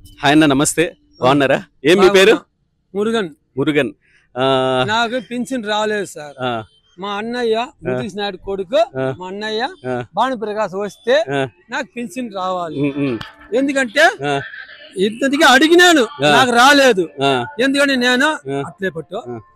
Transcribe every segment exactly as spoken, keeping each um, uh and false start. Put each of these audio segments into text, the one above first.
Hi అన్న, నమస్తే. బాగున్నారా? ఏం మీ పేరు? మురుగన్. మురుగన్. నాకు పింఛన్ రాలేదు సార్. మా అన్నయ్య ముతీష్ నాయుడు కొడుకు, మా అన్నయ్య భానుప్రకాష్ వస్తే నాకు పింఛన్ రావాలి. ఎందుకంటే ఇంతగా అడిగినాను, నాకు రాలేదు. ఎందుకంటే నేను అట్లే పట్టు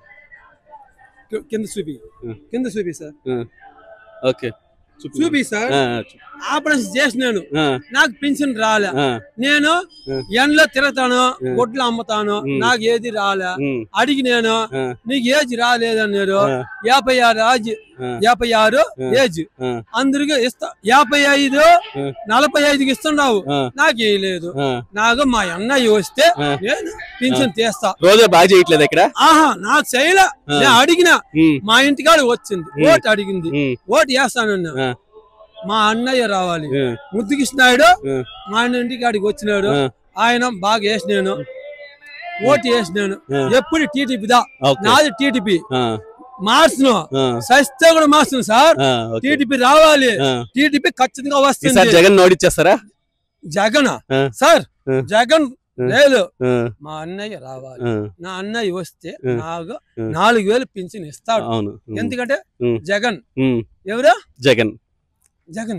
కింద చూపి కింద చూపి సార్. ఓకే, చూపి సార్. ఆపరేషన్ చేసినాను, నాకు పింఛన్ రాలే. నేను ఎండలో తిరుగుతాను, గొడ్లు అమ్ముతాను, నాకు ఏది రాలే. అడిగి నేను నీకు ఏజ్ రాలేదన్నారు. యాభై ఆరు ఏజ్ యాభై ఆరు ఏజ్ అందరికి ఇస్తా, యాభై ఐదు నలభై ఐదుకి ఇస్తున్నావు, నాకు వేయలేదు. నాకు మా అన్నయ్య వస్తే నేను పింఛన్ తీస్తా. రోజా బాగా చేయట్లేదు ఇక్కడ. ఆహా, నాకు చేయలే. నేను అడిగిన, మా ఇంటికాడ వచ్చింది, ఓటు అడిగింది, ఓటు వేస్తానన్నా. మా అన్నయ్య రావాలి. ముద్దుకృష్ణాయుడు మా అన్న ఇంటికి కాడికి వచ్చినాడు. ఆయన బాగా వేసినాను, ఓటు వేసినాను. ఎప్పుడు టీడీపీ దా, నాది టీడీపీ. మార్చును సస్తే కూడా మార్చును సార్. టీడీపీ రావాలి, టీడీపీ ఖచ్చితంగా వస్తుంది. జగన్ ఓడిచ్చేస్తారా? జగన్ సార్, జగన్ లేదు, మా అన్నయ్య రావాలి. నా అన్నయ్య వస్తే నాకు నాలుగు వేలు పింఛన్ ఇస్తాడు. ఎందుకంటే జగన్ ఎవరు? జగన్ జగన్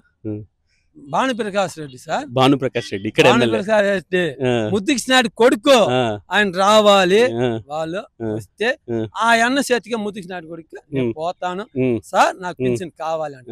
భానుప్రకాష్ రెడ్డి సార్. భానుప్రకాష్ రెడ్డి ఇక్కడ భానుప్రకాష్ రెడ్డి ముద్దుకృష్ణాయుడు కొడుకు, ఆయన రావాలి. వాళ్ళు వస్తే ఆ అన్న చేతికి ముద్దుకృష్ణాయుడు కొడుకు నేను పోతాను సార్, నాకు పింఛన్ కావాలంట.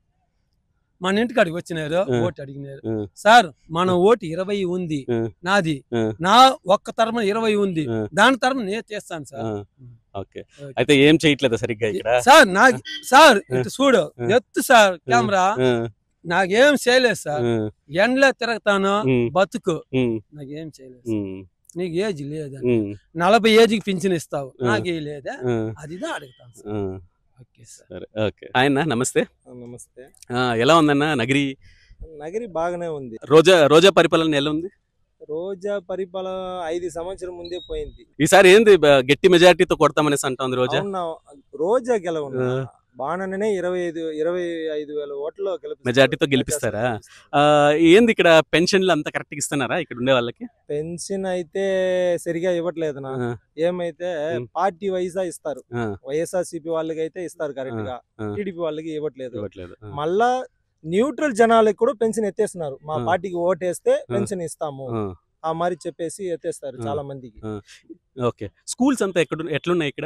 మన ఇంటికి అడిగి వచ్చినారు, ఓటు అడిగినారు. సార్ మన ఓటు ఇరవై ఉంది, నాది నా ఒక్క తరమ ఇరవై ఉంది, దాని తరమ నేను చేస్తాను సార్. ఓకే, అయితే ఏం చేయట్లేదు సరిగ్గా ఇక్కడ సార్. నాకు సార్ ఇటు చూడు, ఎత్తు సార్ కెమెరా. నాకేం చేయలేదు సార్. ఎండలో తిరుగుతాను, బతుకు, నాకేం చేయలేదు. నీకు ఏజ్ లేదా? నలభై ఏజ్కి పింఛన్ ఇస్తావు, నాకే లేదా? అది అడుగుతాను సార్. Okay sir. ఓకే, ఆయన నమస్తే. నమస్తే. ఎలా ఉందన్న నగరి? నగరి బాగానే ఉంది. రోజా రోజా పరిపాలన ఎలా ఉంది? రోజా పరిపాలన ఐదు సంవత్సరం ముందే పోయింది. ఈసారి ఏంది గట్టి మెజార్టీతో కొడతామనేసి అంటుంది రోజా. రోజా గెలవను, బాణనే ఇరవై ఐదు ఇరవై ఐదు వేల ఓట్లు మెజార్టీతో గెలిపిస్తారా? ఏంది ఇక్కడ పెన్షన్లు అంతా కరెక్ట్ ఇస్తున్నారా ఇక్కడ ఉండే వాళ్ళకి? పెన్షన్ అయితే సరిగా ఇవ్వట్లేదు నా. ఏమైతే పార్టీ వైజా ఇస్తారు, వైఎస్ఆర్ సిపి వాళ్ళకి అయితే ఇస్తారు కరెక్ట్ గా, టీడీపీ వాళ్ళకి ఇవ్వట్లేదు. మళ్ళా న్యూట్రల్ జనాలకు కూడా పెన్షన్ ఎత్తేస్తున్నారు. మా పార్టీకి ఓటేస్తే పెన్షన్ ఇస్తాము ఆ మరి చెప్పేసి ఎత్తేస్తారు చాలా మందికి. ఓకే, స్కూల్స్ అంతా ఎక్కడ ఎట్లున్నాయి ఇక్కడ?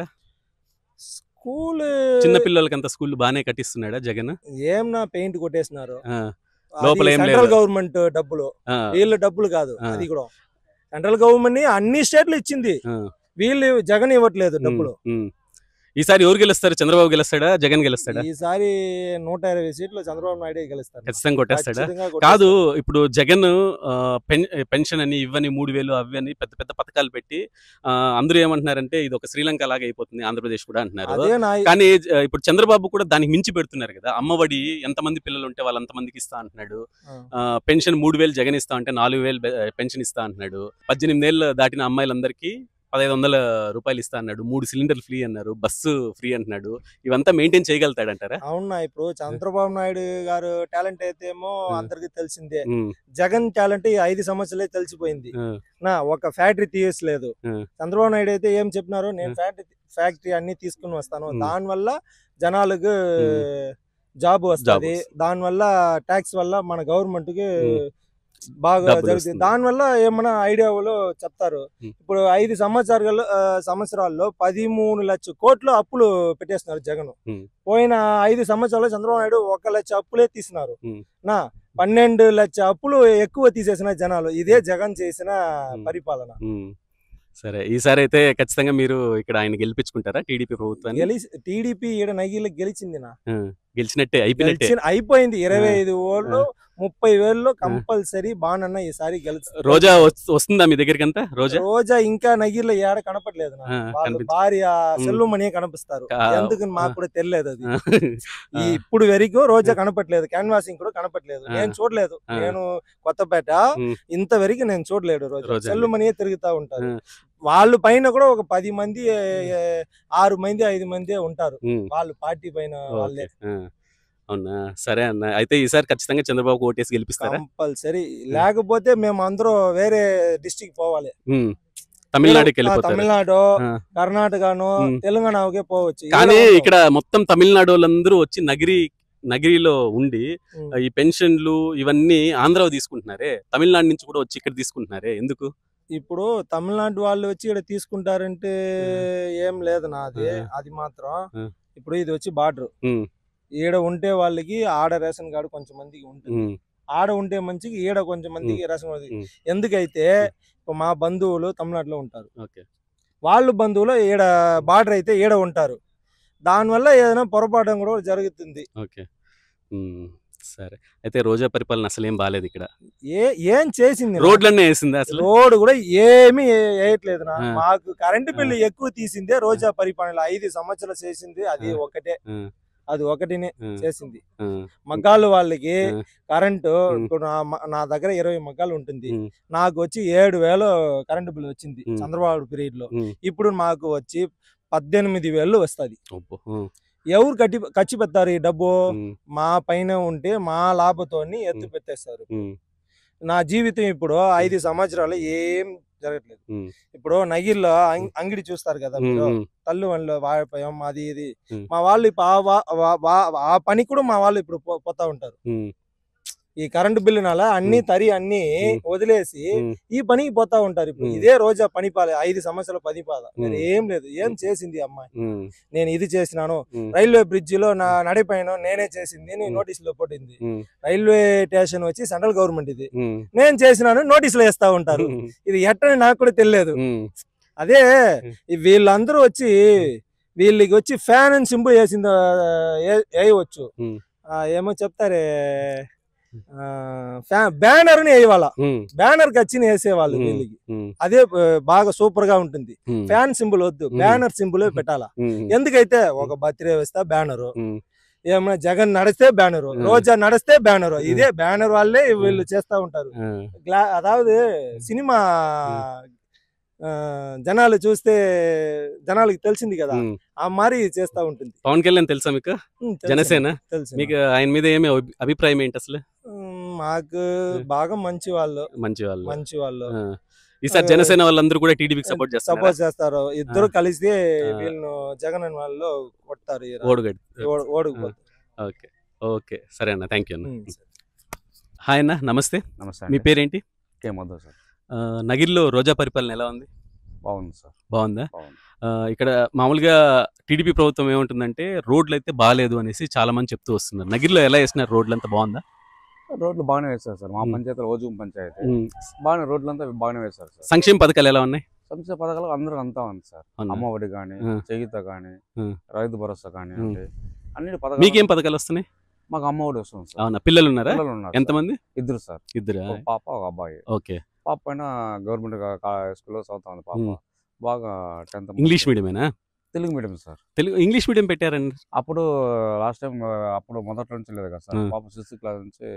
స్కూల్ చిన్న పిల్లలకి అంతా స్కూల్ బాగానే కట్టిస్తున్నాడా జగన్? ఏం నా పెయింట్ కొట్టేస్తున్నారు లోపల. సెంట్రల్ గవర్నమెంట్ డబ్బులు, వీళ్ళ డబ్బులు కాదు. అది కూడా సెంట్రల్ గవర్నమెంట్ అన్ని స్టేట్లు ఇచ్చింది, వీళ్ళు జగన్ ఇవ్వట్లేదు డబ్బులు. ఈసారి ఎవరు గెలుస్తారు? చంద్రబాబు గెలుస్తాడా, జగన్ గెలుస్తాడా? ఈసారి నూట ఇరవై సీట్లు చంద్రబాబు నాయుడు గెలుస్తాడు. ఖచ్చితంగా కొట్టేస్తాడా? కాదు, ఇప్పుడు జగన్ పెన్షన్ అని ఇవ్వని మూడు వేలు అవి అని పెద్ద పెద్ద పథకాలు పెట్టి అందరూ ఏమంటున్నారంటే ఇది ఒక శ్రీలంక లాగా అయిపోతుంది ఆంధ్రప్రదేశ్ కూడా అంటున్నారు. కానీ ఇప్పుడు చంద్రబాబు కూడా దానికి మించి పెడుతున్నారు కదా. అమ్మఒడి ఎంతమంది పిల్లలు ఉంటే వాళ్ళంతమందికి ఇస్తా అంటున్నాడు. పెన్షన్ మూడు వేలు జగన్ ఇస్తా అంటే నాలుగు వేలు పెన్షన్ ఇస్తా అంటున్నాడు. పద్దెనిమిది ఏళ్ళు దాటిన అమ్మాయిలందరికీ పదహైదు వందల రూపాయలు ఇస్తా అన్నాడు. మూడు సిలిండర్లు ఫ్రీ అన్నారు, బస్సు ఫ్రీ అంటున్నాడు. ఇవంతా మెయింటైన్ చేయగలుగుతాడంటారా? అవునా, ఇప్పుడు చంద్రబాబు నాయుడు గారు టాలెంట్ అయితే ఏమో అందరికి తెలిసిందే. జగన్ టాలెంట్ ఈ ఐదు సంవత్సరాలే తెలిసిపోయింది నా. ఒక ఫ్యాక్టరీ తీయలేదు. చంద్రబాబు నాయుడు అయితే ఏం చెప్పినారు, నేను ఫ్యాక్టరీ ఫ్యాక్టరీ అన్ని తీసుకుని వస్తాను, దాని వల్ల జనాలకు జాబ్ వస్తుంది, దాని వల్ల ట్యాక్స్ వల్ల మన గవర్నమెంట్ కి బాగా జరుగుతుంది, దాని వల్ల ఏమన్నా ఐడియాలో చెప్తారు. ఇప్పుడు ఐదు సంవత్సరాలు సంవత్సరాల్లో పదిమూడు లక్షల కోట్లు అప్పులు పెట్టేస్తున్నారు జగన్. పోయిన ఐదు సంవత్సరాల్లో చంద్రబాబు నాయుడు ఒక లక్ష అప్పులే తీసినారు నా. పన్నెండు లక్ష అప్పులు ఎక్కువ తీసేసిన జనాలు. ఇదే జగన్ చేసిన పరిపాలన. సరే, ఈసారి అయితే ఖచ్చితంగా మీరు ఇక్కడ ఆయన గెలిపించుకుంటారా టీడీపీ ప్రభుత్వాన్ని? టీడీపీ ఈడ నగిలి గెలిచింది నా, గెలిచినట్టే అయిపోయినట్టే అయిపోయింది. ఇరవై ఐదు ఓళ్ళు ముప్పై వేలు కంపల్సరీ బాణన్న ఈసారి గెలుస్తుంది. రోజా వస్తుందా మీ దగ్గరికి? అంతా రోజా రోజా ఇంకా నగిరిలో ఏడ కనపడలేదు. భార్య సెల్లుమణి కనిపిస్తారు, ఎందుకు మాకు కూడా తెలియదు. అది ఇప్పుడు వరకు రోజా కనపట్లేదు, క్యాన్వాసింగ్ కూడా కనపట్లేదు, నేను చూడలేదు. నేను కొత్తపేట ఇంతవరకు నేను చూడలేదు. రోజా సెల్లుమణి తిరుగుతా ఉంటారు. వాళ్ళు పైన కూడా ఒక పది మంది ఆరు మంది ఐదు మంది ఉంటారు, వాళ్ళు పార్టీ పైన వాళ్ళే. అవునా, సరే అన్న. అయితే ఈసారి ఖచ్చితంగా చంద్రబాబు ఓటేసి గెలిపిస్తారా? కంపల్సరీ, లేకపోతే మేము అందరూ వేరే డిస్ట్రిక్ట్ పోవాలి. తమిళనాడుకి వెళ్ళిపోతారు. తమిళనాడు, కర్ణాటకను, తెలంగాణకే పోవచ్చు. కానీ ఇక్కడ మొత్తం తమిళనాడు వాళ్ళందరూ వచ్చి నగిరి నగిరిలో ఉండి ఈ పెన్షన్లు ఇవన్నీ ఆంధ్ర తీసుకుంటున్నారే, తమిళనాడు నుంచి కూడా వచ్చి ఇక్కడ తీసుకుంటున్నారే, ఎందుకు? ఇప్పుడు తమిళనాడు వాళ్ళు వచ్చి ఇక్కడ తీసుకుంటారంటే ఏం లేదు నాది, అది మాత్రం. ఇప్పుడు ఇది వచ్చి బార్డర్, ఈడ ఉంటే వాళ్ళకి ఆడ రేషన్ కార్డు కొంచెం మందికి ఉంటుంది, ఆడ ఉంటే మంచికి ఈడ కొంచెం మందికి రేషన్ కార్డు. ఎందుకైతే మా బంధువులు తమిళనాడులో ఉంటారు, వాళ్ళు బంధువులు ఈడ బార్డర్ అయితే ఈడ ఉంటారు, దానివల్ల ఏదైనా పొరపాటు కూడా జరుగుతుంది. ఓకే, సరే. అయితే రోజా పరిపాలన అసలు ఏం బాలేదు ఇక్కడ. ఏ ఏం చేసింది? రోడ్లన్నీ వేసింది, అసలు రోడ్ కూడా ఏమీ వేయట్లేదు. మాకు కరెంటు బిల్లు ఎక్కువ తీసిందే రోజా పరిపాలన. ఐదు సంవత్సరాలు చేసింది అది ఒకటే, అది ఒకటినే చేసింది. మగ్గాలు వాళ్ళకి కరెంటు ఇప్పుడు నా దగ్గర ఇరవై మగ్గాలు ఉంటుంది, నాకు వచ్చి ఏడు వేలు కరెంటు బిల్లు వచ్చింది చంద్రబాబు పీరియడ్ లో. ఇప్పుడు మాకు వచ్చి పద్దెనిమిది వేలు వస్తుంది. ఎవరు కట్టి ఖర్చు పెడతారు ఈ డబ్బు? మా పైన ఉంటే మా లాభంతో ఎత్తు పెట్టేస్తారు. నా జీవితం ఇప్పుడు ఐదు సంవత్సరాలు ఏం జరగట్లేదు. ఇప్పుడు నగిరిలో అంగడి చూస్తారు కదా మీరు, తల్లు వాళ్ళు వాడిపోయాం అది ఇది, మా వాళ్ళు ఆ పని కూడా మా వాళ్ళు ఇప్పుడు పోతా ఉంటారు. ఈ కరెంటు బిల్లు నాల అన్ని తరి అన్ని వదిలేసి ఈ పనికి పోతా ఉంటారు. ఇప్పుడు ఇదే రోజా పని పాలే ఐదు సంవత్సరాల పని పాద, ఏం లేదు. ఏం చేసింది అమ్మాయి? నేను ఇది చేసినాను, రైల్వే బ్రిడ్జ్ లో నా నడిపోయాను నేనే చేసింది అని నోటీస్ లో పట్టింది. రైల్వే స్టేషన్ వచ్చి సెంట్రల్ గవర్నమెంట్, ఇది నేను చేసినాను నోటీసులు వేస్తా ఉంటారు. ఇది ఎట్టని నాకు కూడా తెలియదు. అదే వీళ్ళందరూ వచ్చి వీళ్ళకి వచ్చి ఫ్యాన్ అని సింబల్ వేసింది వేయవచ్చు, ఏమో చెప్తారే బ్యానర్ ని వేయవాళ్ళ, బ్యానర్ కచ్చిన వేసేవాళ్ళు వీళ్ళకి. అదే బాగా సూపర్ గా ఉంటుంది. ఫ్యాన్ సింబల్ వద్దు, బ్యానర్ సింబల్ పెట్టాలా. ఎందుకైతే ఒక బర్త్డే వేస్తా బ్యానరు, ఏమన్నా జగన్ నడిస్తే బ్యానరు, రోజా నడిస్తే బ్యానరు, ఇదే బ్యానర్ వాళ్ళే వీళ్ళు చేస్తా ఉంటారు. అదావదు సినిమా జనాలు చూస్తే జనాలకి తెలిసింది కదా, ఆ మరి చేస్తా ఉంటుంది. పవన్ కళ్యాణ్ తెలుసా మీకు? జనసేన తెలుసు. మీకు ఆయన మీద ఏమి అభిప్రాయం ఏంటి అసలు? మాకు బాగా మంచి వాళ్ళు, మంచి వాళ్ళు మంచి వాళ్ళు ఈసారి జనసేన వాళ్ళందరూ కూడా టీడీపీకి సపోర్ట్ చేస్తారు, సపోర్ట్ చేస్తారు. ఇద్దరు కలిసి వీళ్ళను జగన్ వాళ్ళు కొడతారు, ఓడుగడి ఓడిపోతారు. ఓకే ఓకే, సరే అన్న, థ్యాంక్ యూ అన్న. హాయ్ అన్న, నమస్తే. నమస్తే. మీ పేరేంటి? కే మధు సార్. నగిరిలో రోజా పరిపాలన ఎలా ఉంది? బాగుంది సార్. బాగుందా? ఇక్కడ మామూలుగా టీడీపీ ప్రభుత్వం ఏముంటుందంటే రోడ్లు అయితే బాగాలేదు అనేసి చాలా మంది చెప్తూ వస్తున్నారు. నగిరిలో ఎలా వేసినారు? రోడ్లు అంతా బాగుందా? రోడ్లు బాగానే వేస్తారు సార్. మా పంచాయతీ రోజు పంచాయతీ బాగానే రోడ్లు అంతా బాగానే వేస్తారు సార్. సంక్షేమ పథకాలు ఎలా ఉన్నాయి? సంక్షేమ పథకాలు అందరూ అంతా ఉంది సార్. అమ్మ ఒడి కానీ, చేయూత కానీ, రైతు భరోసా కానీ, అంటే అన్ని పథకాలు. మీకేం పథకాలు వస్తున్నాయి? మాకు అమ్మ ఒడి వస్తుంది సార్. అవునా? పిల్లలు ఉన్నారా? ఎంతమంది? ఇద్దరు సార్. ఇద్దరు, పాప ఒక అబ్బాయి. ఓకే. పాప పైన గవర్నమెంట్ స్కూల్లో చదువుతా ఉంది పాప. బాగా టెన్త్. ఇంగ్లీష్ మీడియమేనా? Telugu medium sir. Telugu English medium పెట్టారండి అప్పుడు లాస్ట్ టైం. అప్పుడు మొదటి నుంచి లేదు కదా సార్. పాప సిక్స్త్ క్లాస్ నుంచి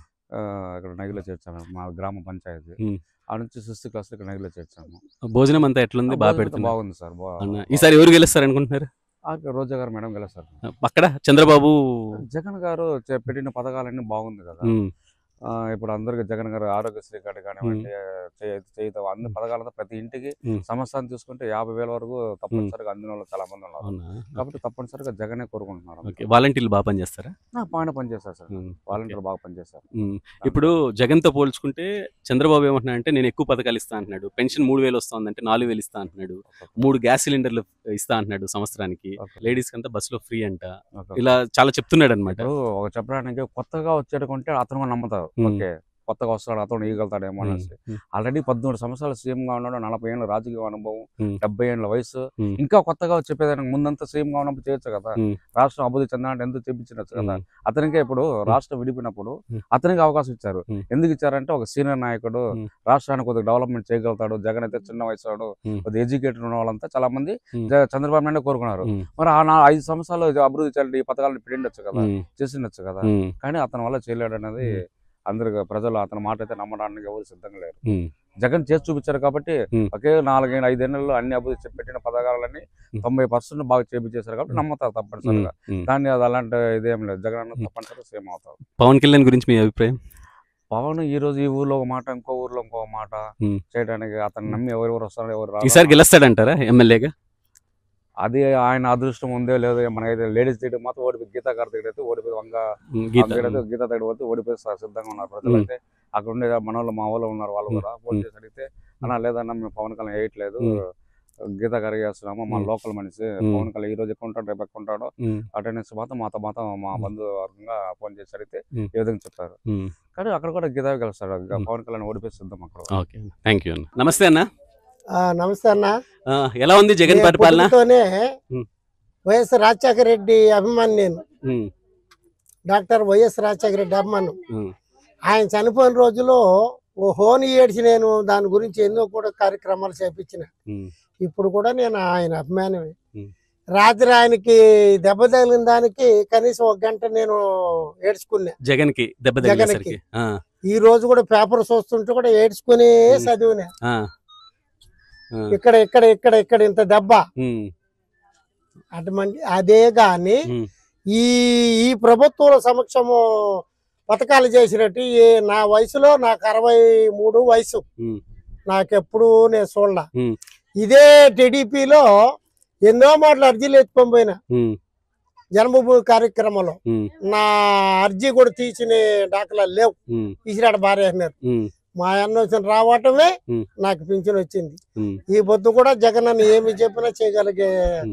ఇక్కడ నగిరిలో చేర్చాము, మా గ్రామ పంచాయతీ. ఆ నుంచి సిక్స్త్ క్లాస్ ఇక్కడ నగిరిలో చేర్చాము. భోజనం అంతా ఎట్లుంది? బాగా పెడుతుంది. బాగుంది సార్. ఈసారి ఎవరు గెలుస్తారు అనుకుంటున్నారు? రోజా గారు మేడం గెలుస్తారు. అక్కడ చంద్రబాబు జగన్ గారు పెట్టిన పథకాలన్నీ బాగుంది కదా. ఇప్పుడు అందరికి జగన్ గారు ఆరోగ్యశ్రీ కార్డు కానివ్వండి, చేయుత అన్ని పథకాలతో ప్రతి ఇంటికి సమస్యను తీసుకుంటే యాభై వేల వరకు తప్పనిసరిగా అందిన వాళ్ళు చాలా మంది ఉన్నారు. కాబట్టి తప్పనిసరిగా జగనే కోరుకుంటున్నారు. వాలంటీర్లు బాగా పనిచేస్తారా? బాగా పనిచేస్తారు సార్. వాలంటీర్లు బాగా పనిచేస్తారు. ఇప్పుడు జగన్ తో పోల్చుకుంటే చంద్రబాబు ఏమంటున్నా అంటే నేను ఎక్కువ పథకాలు ఇస్తా అంటున్నాడు. పెన్షన్ మూడు వేలు వస్తుందంటే నాలుగు వేలు ఇస్తా అంటున్నాడు. మూడు గ్యాస్ సిలిండర్లు ఇస్తా అంటున్నాడు సంవత్సరానికి. లేడీస్ కంతా బస్సులో ఫ్రీ అంట. ఇలా చాలా చెప్తున్నాడు అనమాట. ఒక చెప్పడానికి కొత్తగా వచ్చేటకుంటే అతను నమ్ముతారు. ఓకే, కొత్తగా వస్తాడు అతను ఇవ్వగలుగుతాడేమో అనేసి. ఆల్రెడీ పద్మూడు సంవత్సరాలు సీఎం గా ఉన్నాడు. నలభై ఏళ్ళ రాజకీయ అనుభవం, డెబ్బై ఏళ్ళ వయసు. ఇంకా కొత్తగా చెప్పేదానికి ముందంతా సీఎం గా ఉన్నప్పుడు చేయొచ్చు కదా. రాష్ట్రం అభివృద్ధి చెందాలంటే ఎందుకు తెప్పించినచ్చు కదా. అతనికే ఇప్పుడు రాష్ట్రం విడిపోయినప్పుడు అతనికి అవకాశం ఇచ్చారు. ఎందుకు ఇచ్చారంటే ఒక సీనియర్ నాయకుడు, రాష్ట్రానికి కొద్దిగా డెవలప్మెంట్ చేయగలుగుతాడు. జగన్ అయితే చిన్న వయసు వాడు, కొద్దిగా ఎడ్యుకేటెడ్ ఉన్న వాళ్ళంతా చాలా మంది చంద్రబాబు నాయుడు కోరుకున్నారు. మరి ఆ ఐదు సంవత్సరాలు అభివృద్ధి చేయాలి, ఈ పథకాలను పెట్టిండొచ్చు కదా, చేసిండొచ్చు కదా. కానీ అతని వల్ల చేయలేడు అనేది అందరికి ప్రజలు అతని మాట అయితే నమ్మడానికి ఎవరు సిద్ధంగా లేరు. జగన్ చేసి చూపించారు కాబట్టి ఒకే నాలుగైదు ఐదేళ్లలో అన్ని అభివృద్ధి పెట్టిన పథకాలన్నీ తొంభై పర్సెంట్ బాగా చేపించేశారు కాబట్టి నమ్ముతారు తప్పనిసరిగా. దాన్ని అది అలాంటి ఇదేం లేదు, జగన్ అన్న తప్పనిసరిగా సేమ్ అవుతారు. పవన్ కళ్యాణ్ గురించి మీ అభిప్రాయం? పవన్ ఈ రోజు ఈ ఊర్లో ఒక మాట, ఇంకో ఊర్లో ఇంకో మాట చేయడానికి అతను నమ్మి ఎవరెవరు వస్తారో ఎవరు ఈసారి గెలుస్తాడంటారా ఎమ్మెల్యేగా? అది ఆయన అదృష్టం ఉందే లేదో మనకైతే. లేడీస్ దగ్గర మాత్రం ఓడిపోయి గీతా గారి దగ్గర అయితే ఓడిపోయి వంగ గీతా దగ్గర పోతే ఓడిపోయి సిద్ధంగా ఉన్నారు ప్రజలు. అయితే అక్కడ ఉండే మన వాళ్ళు మా వాళ్ళు ఉన్నారు, వాళ్ళు కూడా ఫోన్ చేసి అడిగితే అన్నా లేదన్నా మేము పవన్ కళ్యాణ్ వేయట్లేదు, గీతా గారికి వేస్తున్నాము, మా లోకల్ మనిషి పవన్ కళ్యాణ్ ఈ రోజు ఎక్కువ ఉంటాడు రేపు ఎక్కువ ఉంటాడు అటెండెన్స్ మాత్రం మాతో మాత్రం మా బంధువర్గంగా ఫోన్ చేసి అడిగితే ఏ విధంగా చెప్పారు. కానీ అక్కడ కూడా గీతా గెలుస్తాడు, పవన్ కళ్యాణ్ ఓడిపోయి సిద్ధం అక్కడ. థ్యాంక్ యూ అన్న. నమస్తే అన్న. నమస్తే అన్న. ఎలా ఉంది జగన్ పరిపాలన? వైఎస్ రాజశేఖర రెడ్డి అభిమాని నేను, డాక్టర్ వైఎస్ రాజశేఖర రెడ్డి అభిమానం. ఆయన చనిపోయిన రోజులో ఓ హోని ఏడ్చి నేను దాని గురించి ఎన్నో కూడా కార్యక్రమాలు చేపించిన. ఇప్పుడు కూడా నేను ఆయన అభిమానమే. రాత్రి ఆయనకి దెబ్బ తగిలిన దానికి కనీసం ఒక గంట నేను ఏడ్చుకున్నా. జగన్ కి దెబ్బ జగన్కి ఈ రోజు కూడా పేపర్ చూస్తుంటే కూడా ఏడ్చుకునే చదివినా. ఇక్కడ ఇక్కడ ఇక్కడ ఇక్కడ ఇంత దెబ్బ అటువంటి అదే గాని ఈ ఈ ప్రభుత్వం సమక్షము పథకాలు చేసినట్టు నా వయసులో నాకు అరవై మూడు వయసు, నాకెప్పుడు నేను చూడలా. ఇదే టీడీపీలో ఎన్నో మాటలు అర్జీలు ఎత్తుకొని పోయినా జన్మభూమి కార్యక్రమంలో. నా అర్జీ కూడా తీసిన దాఖలాలు లేవు, తీసిరాడు భార్య అన్నారు. మా అన్న వచ్చిన రావటమే నాకు పింఛన్ వచ్చింది. ఈ పొద్దు కూడా జగన్ అన్న ఏమి చెప్పినా చేయగలిగే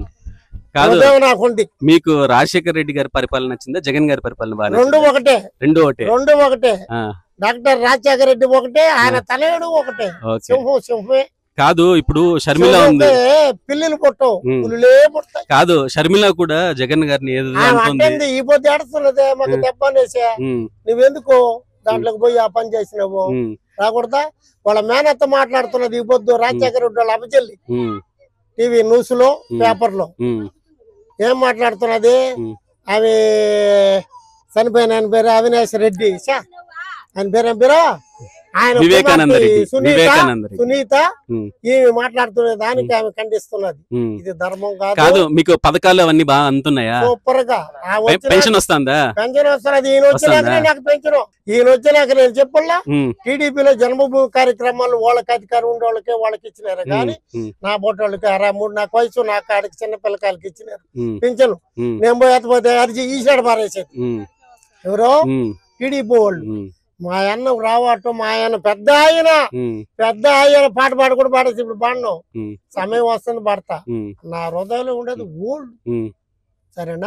నాకుంది. మీకు రాజశేఖర రెడ్డి గారి పరిపాలన నచ్చిందా, జగన్ గారి పరిపాలన? రెండు ఒకటే, రెండు ఒకటే, రెండు ఒకటే. డాక్టర్ రాజశేఖర రెడ్డి ఒకటే, ఆయన తనయుడు ఒకటే. సింహం సింహమే కాదు. ఇప్పుడు షర్మిల ఉంది, పిల్లలు పుట్టవు, పులులే పుట్టాయి. కాదు, షర్మిల కూడా జగన్ గారిని అంటుంది. ఈ పొద్దు ఏడుస్తున్నదే మాకు దెబ్బనేసా, నువ్వెందుకు దాంట్లోకి పోయి ఆ పని చేసినావు రాకూడదా? వాళ్ళ మేనత్త మాట్లాడుతున్నది ఈ పొద్దు రాజశేఖర రెడ్డి వాళ్ళ అమ్మచెల్లి టీవీ న్యూస్ లో పేపర్ లో ఏం మాట్లాడుతున్నది? ఆమె చనిపోయిన ఆయన పేరు అవినాష్ రెడ్డి, ఆయన పేరు ఏం పేరు? ఆయన సునీత సునీత ఈమె మాట్లాడుతున్న దానికి ఆమె ఖండిస్తున్నది. ఇది ధర్మం కాదు. మీకు పథకాలు అవన్నీ బాగా అందుతున్నాయా? సూపర్ గా పెన్షన్ వస్తుందా? పెన్షన్ వస్తున్నది. ఈయన వచ్చినాక నాకు పెన్షన్, ఈయన వచ్చినాక నేను చెప్పలా. టీడీపీలో జన్మభూమి కార్యక్రమాలు వాళ్ళకి అధికారం ఉండే వాళ్ళకే వాళ్ళకి ఇచ్చినారు కానీ నా బొట్ట వాళ్ళకి అరవై మూడు నాకు వయసు నా కాడికి చిన్న పిల్లకాయలకి ఇచ్చినారు పెన్షన్. నేను పోతే అరిచి ఈసాడు మారేసేది ఎవరో టీడీపీ వాళ్ళు. మా అన్న రావటం, మా ఆయన పెద్ద ఆయన పెద్ద ఆయన పాట పాడు కూడా పాడేసి ఇప్పుడు పాడను, సమయం వస్తుంది పాడతా. నా హృదయంలో ఉండేది ఓల్డ్. సరేనా?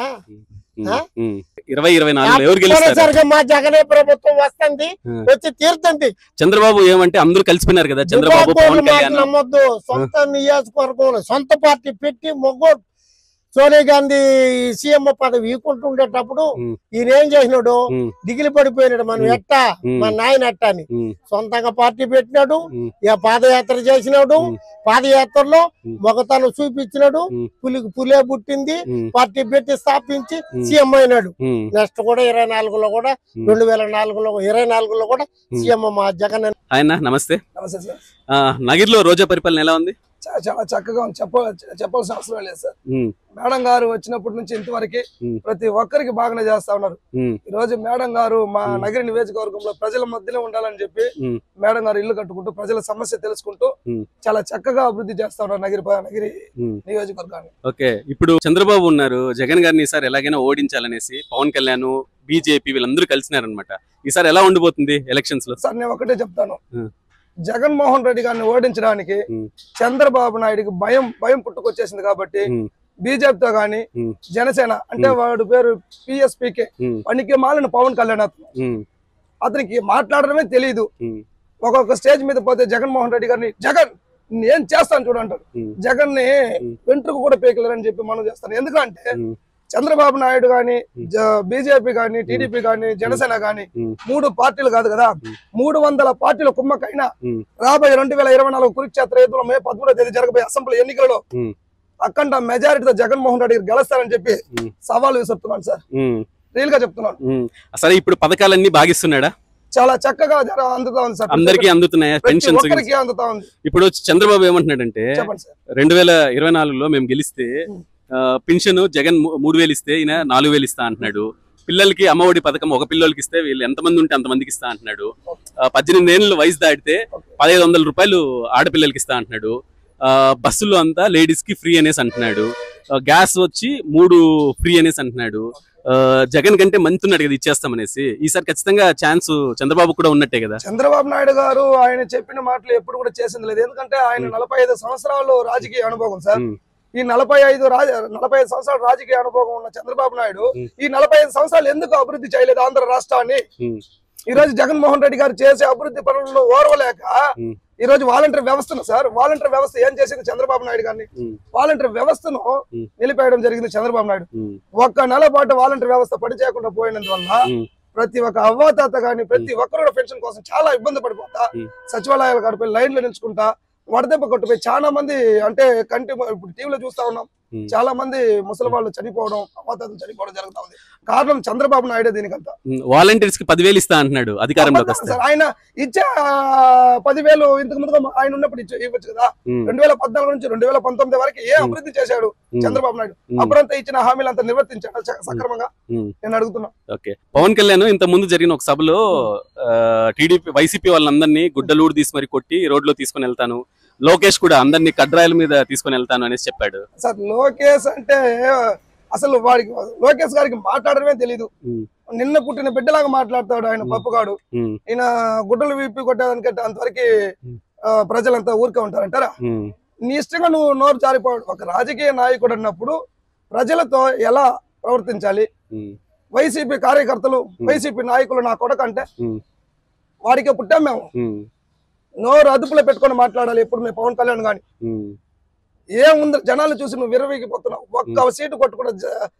ఇరవై ఇరవై నాలుగు మా జగనే ప్రభుత్వం వస్తుంది, వచ్చి తీరుతుంది. చంద్రబాబు ఏమంటే అందరూ కలిసిపోయినారు కదా, చంద్రబాబు నమ్మొద్దు. సొంత నియోజకవర్గంలో సొంత పార్టీ పెట్టి మొగ్గో సోనియా గాంధీ సీఎం పదవి ఈకుంటుండేటప్పుడు ఈయన ఏం చేసినాడు? దిగిలి పడిపోయినాడు. మనం ఎట్టా మన నాయన ఎట్టా అని సొంతంగా పార్టీ పెట్టినాడు. ఇక పాదయాత్ర చేసినాడు. పాదయాత్రలో మొగతను చూపించినాడు. పులికి పులే పుట్టింది. పార్టీ పెట్టి స్థాపించి సీఎం అయినాడు. నెక్స్ట్ కూడా ఇరవై నాలుగులో కూడా రెండు వేల నాలుగులో ఇరవై నాలుగులో కూడా సీఎం మా జగన్. ఆయన నమస్తే. నగిరిలో రోజా పరిపాలన ఎలా ఉంది? చాలా చక్కగా చెప్ప చెప్పాల్సిన అవసరం లేదు సార్. మేడం గారు వచ్చినప్పటి నుంచి ఇంతవరకు ప్రతి ఒక్కరికి బాగానే చేస్తా ఉన్నారు. ఈ రోజు మేడం గారు మా నగరి నియోజకవర్గంలో ప్రజల మధ్యలో ఉండాలని చెప్పి మేడం గారు ఇల్లు కట్టుకుంటూ ప్రజల సమస్య తెలుసుకుంటూ చాలా చక్కగా అభివృద్ధి చేస్తా ఉన్నారు నగరి నగరి నియోజకవర్గాన్ని. ఓకే, ఇప్పుడు చంద్రబాబు ఉన్నారు, జగన్ గారిని ఈసారి ఎలాగైనా ఓడించాలనేసి పవన్ కళ్యాణ్ బీజేపీ వీళ్ళందరూ కలిసినారనమాట. ఈసారి ఎలా ఉండిపోతుంది ఎలక్షన్స్ లో? సార్ నేను ఒకటే చెప్తాను, జగన్మోహన్ రెడ్డి గారిని ఓడించడానికి చంద్రబాబు నాయుడికి భయం భయం పుట్టుకొచ్చేసింది కాబట్టి బీజేపీతో గాని జనసేన అంటే వాడి పేరు పిఎస్పీకే వానికి మాలిన పవన్ కళ్యాణ్ అతనికి మాట్లాడడమే తెలియదు. ఒక్కొక్క స్టేజ్ మీద పోతే జగన్మోహన్ రెడ్డి గారిని జగన్ ఏం చేస్తాను చూడంటారు. జగన్ ని వెంట్రుకు కూడా పీకలేరని చెప్పి మనం చేస్తాను. ఎందుకంటే చంద్రబాబు నాయుడు గాని బీజేపీ గాని టీడీపీ గాని జనసేన గాని మూడు పార్టీలు కాదు కదా, మూడు వందల పార్టీల కుమ్మకైనా రాబోయే రెండు వేల ఇరవై నాలుగు కురుక్షేత్ర యుద్ధంలో మే పదమూడో తేదీ జరగబోయే అసెంబ్లీ ఎన్నికలలో అఖండ మెజారిటీతో జగన్మోహన్ రెడ్డి గెలుస్తారని చెప్పి సవాల్ విసురుతున్నాను సార్, రియల్ గా చెప్తున్నాను. అసలు ఇప్పుడు పథకాలన్నీ బాగిస్తున్నాడా? చాలా చక్కగా అందుతా ఉంది సార్. అందరికీ అందుతున్నాయా పెన్షన్స్? అందుతా ఉంది. ఇప్పుడు చంద్రబాబు ఏమంటున్నాడంటే రెండు వేల ఇరవై నాలుగులో మేము గెలిస్తే పెన్షన్ జగన్ మూడు వేలు ఇస్తే ఈయన నాలుగు వేలు ఇస్తా అంటున్నాడు. పిల్లలకి అమ్మఒడి పథకం ఒక పిల్లలకి ఇస్తే వీళ్ళు ఎంతమంది ఉంటే అంతమందికి ఇస్తా అంటున్నాడు. పద్దెనిమిది ఏళ్ళు వయసు దాటితే పదిహేను వందల రూపాయలు ఆడపిల్లలకి ఇస్తా అంటున్నాడు. బస్సుల్లో అంతా లేడీస్ కి ఫ్రీ అనేసి అంటున్నాడు. గ్యాస్ వచ్చి మూడు ఫ్రీ అనేసి అంటున్నాడు. జగన్ కంటే మంచి ఉన్నాడు కదా ఇచ్చేస్తామనేసి. ఈసారి ఖచ్చితంగా ఛాన్స్ చంద్రబాబు కూడా ఉన్నట్టే కదా. చంద్రబాబు నాయుడు గారు ఆయన చెప్పిన మాటలు ఎప్పుడు కూడా చేసింది లేదు. ఎందుకంటే ఆయన నలభై ఐదు సంవత్సరాలు రాజకీయ అనుభవం సార్. ఈ నలభై ఐదు రాజ నలభై ఐదు సంవత్సరాల రాజకీయ అనుభవం ఉన్న చంద్రబాబు నాయుడు ఈ నలభై ఐదు సంవత్సరాలు ఎందుకు అభివృద్ధి చేయలేదు ఆంధ్ర రాష్ట్రాన్ని? ఈ రోజు జగన్మోహన్ రెడ్డి గారు చేసే అభివృద్ధి పనులను ఓర్వలేక ఈ రోజు వాలంటీర్ వ్యవస్థను సార్ వాలంటీర్ వ్యవస్థ ఏం చేసింది చంద్రబాబు నాయుడు గారిని? వాలంటీర్ వ్యవస్థను నిలిపేయడం జరిగింది చంద్రబాబు నాయుడు. ఒక్క నెల పాటు వాలంటీర్ వ్యవస్థ పని చేయకుండా పోయినందువల్ల ప్రతి ఒక్క అవ్వాతాత గాని ప్రతి ఒక్కరు పెన్షన్ కోసం చాలా ఇబ్బంది పడిపోతా సచివాలయాల కాడిపోయి లైన్లు నిల్చుకుంటా వడదెబ్బ కొట్టుపోయి చాలా మంది అంటే కంటి ఇప్పుడు టీవీలో చూస్తా ఉన్నాం చాలా మంది ముసలి వాళ్ళు చనిపోవడం అవ్వాతాతలు చనిపోవడం జరుగుతా ఉంది. కారణం చంద్రబాబు నాయుడు. దీనికంతా వాలంటీర్స్ కి పదివేలు ఇస్తా అంటున్నాడు అధికారంలోకి వస్తే. ఆయన ఇచ్చే పదివేలు ఇంతకు ముందు ఆయన ఉన్నప్పుడు ఇచ్చే ఇవ్వచ్చు కదా. రెండు వేల పద్నాలుగు నుంచి రెండు వేల పంతొమ్మిది వరకు ఏ అభివృద్ధి చేశాడు చంద్రబాబు నాయుడు? అప్పుడంతా ఇచ్చిన హామీలు అంతా నిర్వర్తించాడు సక్రమంగా? నేను అడుగుతున్నా. ఓకే, పవన్ కళ్యాణ్ ఇంత ముందు జరిగిన ఒక సభలో టీడీపీ వైసీపీ వాళ్ళందరినీ గుడ్డలూడు తీసి మరి కొట్టి రోడ్లో తీసుకుని వెళ్తాను, లోకేష్ కూడా అందరినీ కడ్రాయిల మీద తీసుకుని వెళ్తాను అనేసి చెప్పాడు. సార్ లోకేష్ అంటే అసలు వాడికి లోకేష్ గారికి మాట్లాడడమే తెలీదు. నిన్న పుట్టిన బిడ్డలాగా మాట్లాడతాడు ఆయన పప్పుగాడు. ఈయన గుడ్డలు విప్పి కొట్టేదానికంటే అంతవరకు ప్రజలంతా ఊరికే ఉంటారంటారా? నీ ఇష్టంగా నువ్వు నోరు జారిపోవడం. ఒక రాజకీయ నాయకుడు అన్నప్పుడు ప్రజలతో ఎలా ప్రవర్తించాలి? వైసీపీ కార్యకర్తలు వైసీపీ నాయకులు నా కొడుకు అంటే వాడికే పుట్టాం మేము. నోరు అదుపులో పెట్టుకొని మాట్లాడాలి ఎప్పుడు మేము పవన్ కళ్యాణ్ గాని. ఏముంది జనాలు చూసి నువ్వు విరవీగిపోతున్నావు. ఒక్క సీటు కొట్టుకున్న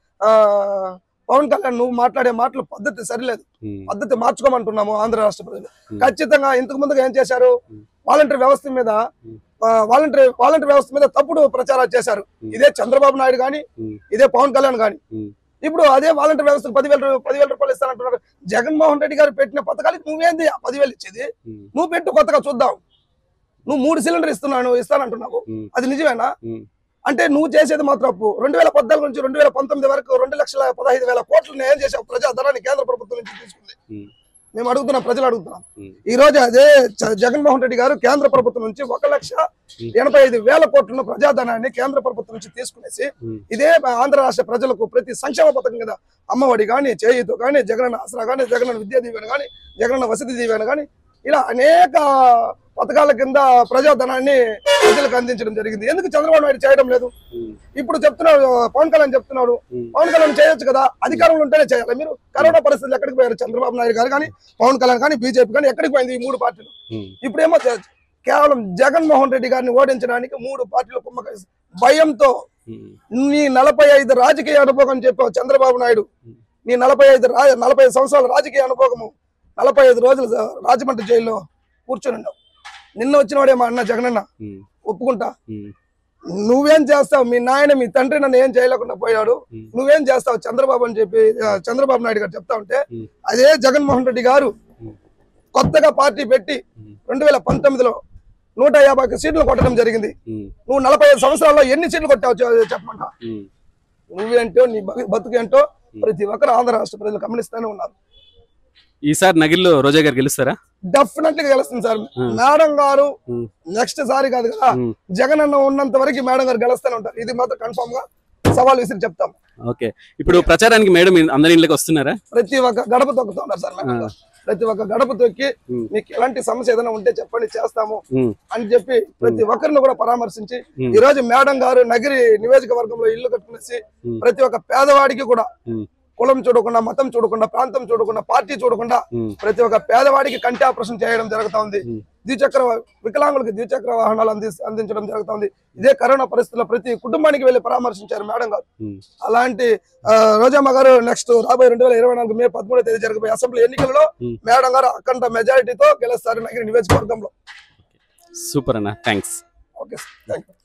పవన్ కళ్యాణ్ నువ్వు మాట్లాడే మాటలు పద్ధతి సరిలేదు. పద్ధతి మార్చుకోమంటున్నాము ఆంధ్ర రాష్ట్ర ప్రజలు. ఖచ్చితంగా ఇంతకు ముందుగా ఏం చేశారు? వాలంటీర్ వ్యవస్థ మీద వాలంటీర్ వాలంటీర్ వ్యవస్థ మీద తప్పుడు ప్రచారాలు చేశారు. ఇదే చంద్రబాబు నాయుడు గాని ఇదే పవన్ కళ్యాణ్ గాని. ఇప్పుడు అదే వాలంటీర్ వ్యవస్థకు పదివేల పదివేల రూపాయలు ఇస్తానంటున్నారు. జగన్మోహన్ రెడ్డి గారు పెట్టిన పథకాలకి నువ్వేంది ఆ పదివేలు ఇచ్చేది? నువ్వు పెట్టు కొత్తగా చూద్దాం. నువ్వు మూడు సిలిండర్ ఇస్తున్నాను ఇస్తానంటున్నావు, అది నిజమేనా? అంటే నువ్వు చేసేది మాత్రం అప్పు. రెండు వేల పద్నాలుగు నుంచి రెండు వేల పంతొమ్మిది వరకు రెండు లక్షల పదహైదు వేల కోట్లు ఏం చేసావు? ప్రజాధనాన్ని కేంద్ర ప్రభుత్వం నుంచి తీసుకుంది. మేము అడుగుతున్నాం, ప్రజలు అడుగుతున్నాం. ఈ రోజు అదే జగన్మోహన్ రెడ్డి గారు కేంద్ర ప్రభుత్వం నుంచి ఒక లక్ష ఎనభై ఐదు వేల కోట్లను ప్రజాధనాన్ని కేంద్ర ప్రభుత్వం నుంచి తీసుకునేసి ఇదే ఆంధ్ర రాష్ట్ర ప్రజలకు ప్రతి సంక్షేమ పథకం కదా, అమ్మఒడి కానీ చేయూత కానీ జగనన్న ఆసరా కానీ జగనన్న విద్యా దీవెన కానీ జగనన్న వసతి దీవెన కానీ ఇలా అనేక పథకాల కింద ప్రజాధనాన్ని ప్రజలకు అందించడం జరిగింది. ఎందుకు చంద్రబాబు నాయుడు చేయడం లేదు? ఇప్పుడు చెప్తున్నాడు పవన్ కళ్యాణ్ చెప్తున్నాడు, పవన్ కళ్యాణ్ చేయొచ్చు కదా, అధికారంలో ఉంటేనే చేయాలి. మీరు కరోనా పరిస్థితులు ఎక్కడికి పోయారు? చంద్రబాబు నాయుడు గారు కానీ పవన్ కళ్యాణ్ కానీ బీజేపీ కానీ ఎక్కడికి పోయింది ఈ మూడు పార్టీలు? ఇప్పుడేమో కేవలం జగన్మోహన్ రెడ్డి గారిని ఓడించడానికి మూడు పార్టీలు కుమ్మక భయంతో నీ నలభై ఐదు రాజకీయ అనుభవం చెప్పావు చంద్రబాబు నాయుడు. నీ నలభై ఐదు నలభై ఐదు సంవత్సరాల రాజకీయ అనుభవము నలభై ఐదు రోజులు రాజమండ్రి జైల్లో కూర్చొని ఉన్నావు. నిన్న వచ్చిన వాడే మా అన్న జగనన్న ఒప్పుకుంటా. నువ్వేం చేస్తావు? మీ నాయన మీ తండ్రి నన్ను ఏం చేయలేకుండా పోయాడు, నువ్వేం చేస్తావు చంద్రబాబు అని చెప్పి చంద్రబాబు నాయుడు గారు చెప్తా ఉంటే అదే జగన్మోహన్ రెడ్డి గారు కొత్తగా పార్టీ పెట్టి రెండు వేల పంతొమ్మిదిలో నూట యాభై సీట్లు కొట్టడం జరిగింది. నువ్వు నలభై ఐదు సంవత్సరాల్లో ఎన్ని సీట్లు కొట్టావు చెప్పమంటా? నువ్వేంటో నీ బతుకేంటో ప్రతి ఒక్కరు ఆంధ్ర రాష్ట్ర ప్రజలు గమనిస్తూనే ఉన్నారు. ఈసారి నగిరిలో రోజా గారు గెలుస్తారా? డెఫినెట్లీ గెలుస్తుంది సార్. మేడం గారు నెక్స్ట్ సారి కాదు కదా, జగన్ అన్న ఉన్నంత వరకు మేడం గారు గెలుస్తూనే ఉంటారు. ఇది మాత్రం కన్ఫర్మ్ గా సవాల్ విసిరి చెప్తాం. ఓకే, ఇప్పుడు ప్రచారానికి మేడం అందరి ఇళ్ళకి వస్తున్నారా? ప్రతి ఒక్క గడప తొక్కుతా ఉన్నారు సార్. ప్రతి ఒక్క గడప తొక్కి మీకు ఎలాంటి సమస్య ఏదైనా ఉంటే చెప్పండి చేస్తాము అని చెప్పి ప్రతి ఒక్కరిని కూడా పరామర్శించి ఈ రోజు మేడం గారు నగిరి నియోజకవర్గంలో ఇల్లు కట్టుకునేసి ప్రతి ఒక్క పేదవాడికి కూడా కులం చూడకుండా మతం చూడకుండా ప్రాంతం చూడకుండా పార్టీ చూడకుండా ప్రతి ఒక్క పేదవాడికి కంటి ఆపరేషన్ చేయడం జరుగుతా ఉంది. ద్విచక్ర వికలాంగులకి ద్విచక్ర వాహనాలు అంది అందించడం జరుగుతా ఉంది. ఇదే కరోనా పరిస్థితుల్లో ప్రతి కుటుంబానికి వెళ్లి పరామర్శించారు మేడం గారు. అలాంటి రోజమ్మ గారు నెక్స్ట్ రాబోయే రెండు వేల ఇరవై నాలుగు మే పదమూడో తేదీ జరగబోయే అసెంబ్లీ ఎన్నికల్లో మేడం గారు అఖండ మెజారిటీతో గెలుస్తారు నగిరి నియోజకవర్గంలో. సూపర్ అన్న, థ్యాంక్స్. Okay, thank you.